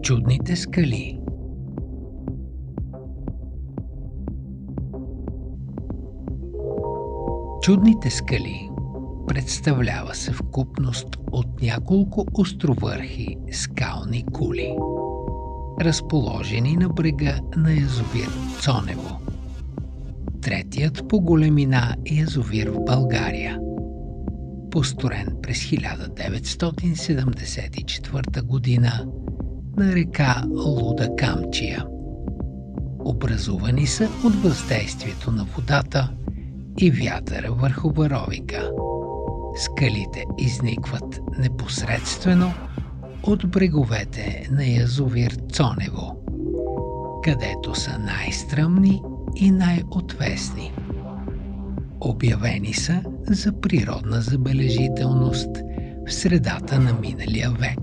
Чудните скали. Чудните скали представлява съвкупност от няколко островърхи скални кули, разположени на брега на язовир Цонево, третият по големина язовир в България, построен през 1974 година на река Луда Камчия. Образувани са от въздействието на водата и вятъра върху варовика. Скалите изникват непосредствено от бреговете на язовир Цонево, където са най-стръмни и най-отвесни. Обявени са за природна забележителност в средата на миналия век.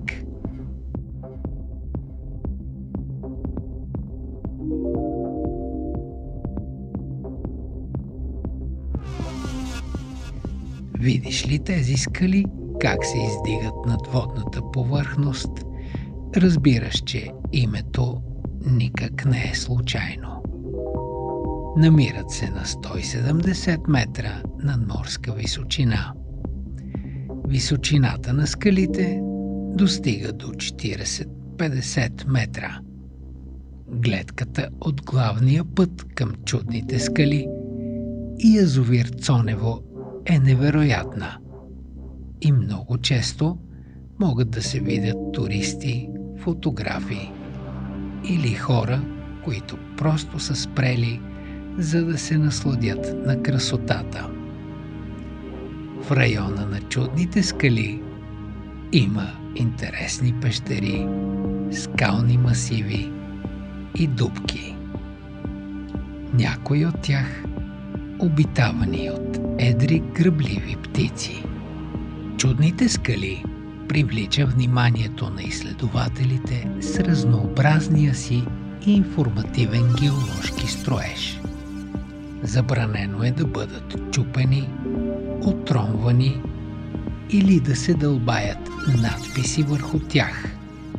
Видиш ли тези скали как се издигат над водната повърхност, разбираш, че името никак не е случайно. Намират се на 170 метра надморска височина. Височината на скалите достига до 40-50 метра. Гледката от главния път към чудните скали и язовир Цонево е невероятна и много често могат да се видят туристи, фотографи или хора, които просто са спрели, за да се насладят на красотата. В района на чудните скали има интересни пещери, скални масиви и дупки. Някои от тях обитавани от едри грабливи птици. Чудните скали привлича вниманието на изследователите с разнообразния си информативен геоложки строеж. Забранено е да бъдат чупени, отромвани или да се дълбаят надписи върху тях.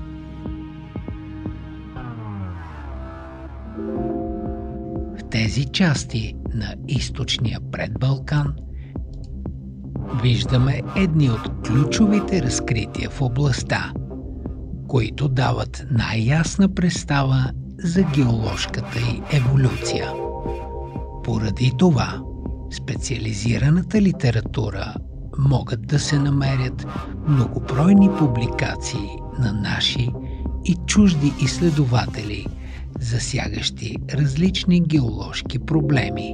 В тези части на източния предбалкан виждаме едни от ключовите разкрития в областта, които дават най-ясна представа за геоложката й еволюция. Поради това, в специализираната литература могат да се намерят многобройни публикации на наши и чужди изследователи, засягащи различни геоложки проблеми.